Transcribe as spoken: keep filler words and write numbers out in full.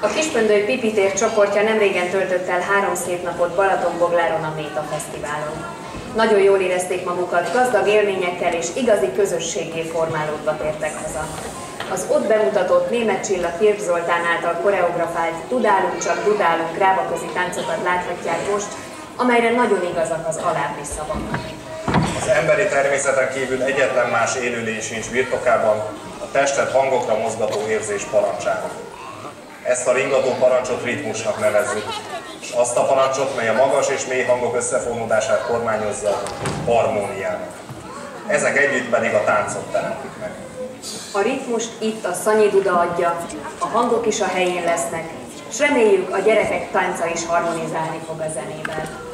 A Kispöndöly Pipitér csoportja nemrégen töltött el három szép napot Balatonbogláron a Méta Fesztiválon. Nagyon jól érezték magukat, gazdag élményekkel és igazi közösséggé formálódva tértek haza. Az ott bemutatott Németh Csilla Kirk Zoltán által koreografált Dudálunk csak dudálunk rávaközi táncokat láthatják most, amelyre nagyon igazak az alábbi szavak. Az emberi természeten kívül egyetlen más élőlény sincs birtokában a testet hangokra mozgató érzés parancsának. Ezt a ringató parancsot ritmusnak nevezzük, és azt a parancsot, mely a magas és mély hangok összefonódását kormányozza, harmóniának. Ezek együtt pedig a táncot teremtik meg. A ritmust itt a Szanyi Duda adja, a hangok is a helyén lesznek, s reméljük a gyerekek tánca is harmonizálni fog a zenével.